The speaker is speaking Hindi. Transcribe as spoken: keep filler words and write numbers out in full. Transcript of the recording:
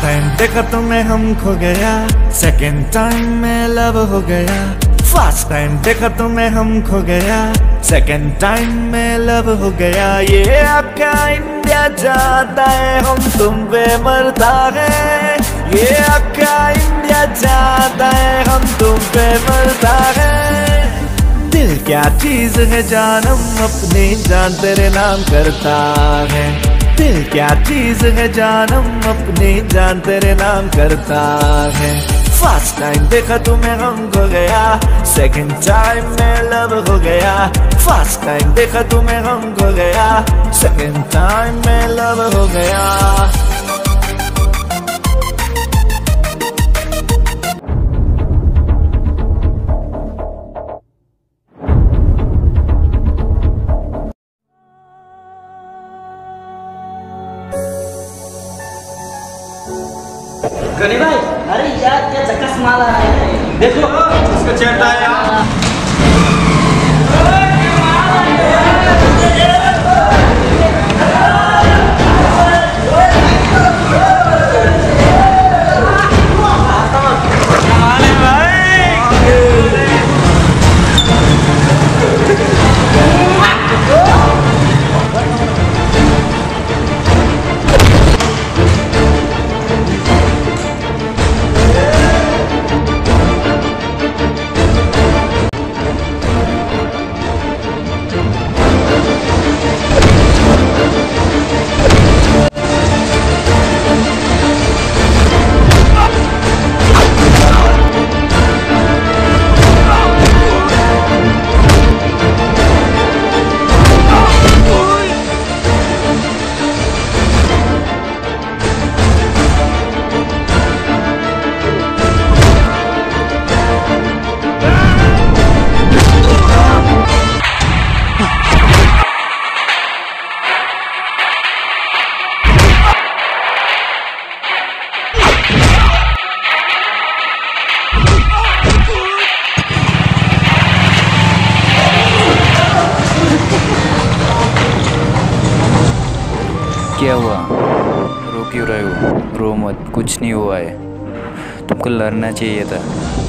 टाइम देखा तुम्हें हम खो गया, सेकंड टाइम में लव हो गया। फर्स्ट टाइम देखा तुम्हें हम खो गया, सेकंड टाइम में लव हो गया। ये आपका इंडिया जाता है, हम तुम पे मरता है। ये आपका इंडिया जाता है, हम तुम पे मरता है। दिल क्या चीज है जानम अपनी जान तेरे नाम करता है। दिल क्या चीज है जानम अपनी जान तेरे नाम करता है। फर्स्ट टाइम देखा तुम्हें हम खो गया, सेकंड टाइम में लव हो गया। फर्स्ट टाइम देखा तुम्हें हम खो गया, सेकंड टाइम में लव हो गया। गनी भाई, अरे यार क्या चक्कस माला है, देखो इसका चैट आया। क्या हुआ, रो क्यों रहे हो? रो मत, कुछ नहीं हुआ है। तुमको लड़ना चाहिए था।